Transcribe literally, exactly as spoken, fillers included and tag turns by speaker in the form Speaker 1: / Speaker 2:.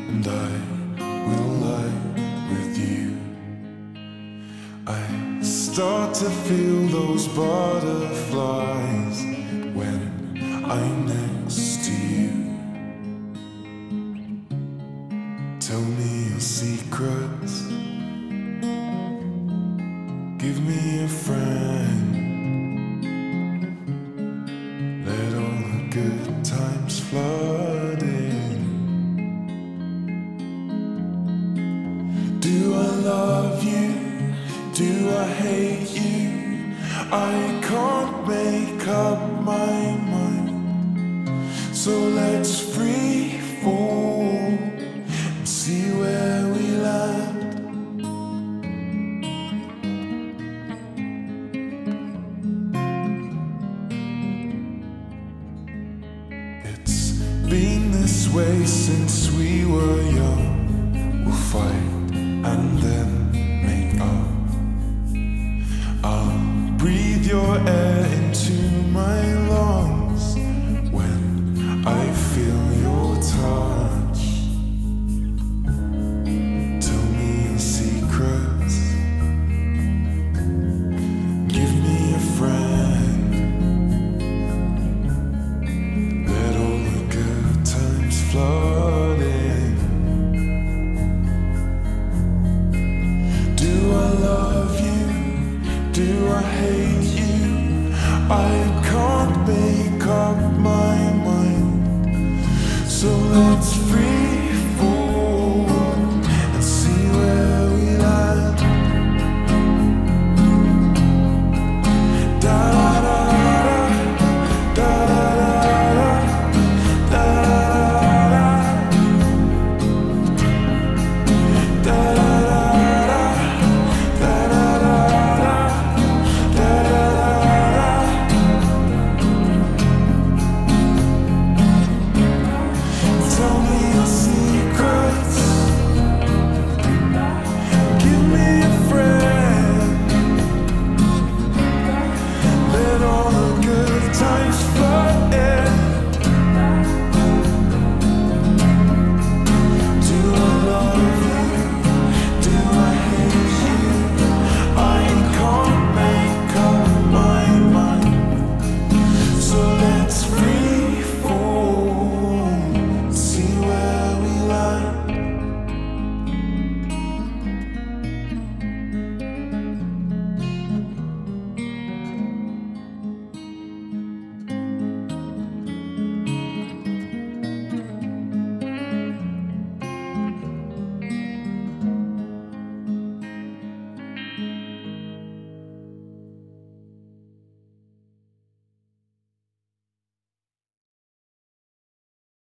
Speaker 1: and I will lie with you. I start to feel those butterflies when I'm next to you. Tell me your secrets, give me a friend. Let all the good times flood in. Do I love you? Do I hate you? I can't make up my mind. So let's free fall and see where we land. It's been this way since we were young. We'll fight and then make up. I'll breathe your air into my lungs when I feel your touch. Tell me your secrets, give me a friend. Let all the good times flood in. Do I love you? Do I hate you? I can't make up my mind. So let's free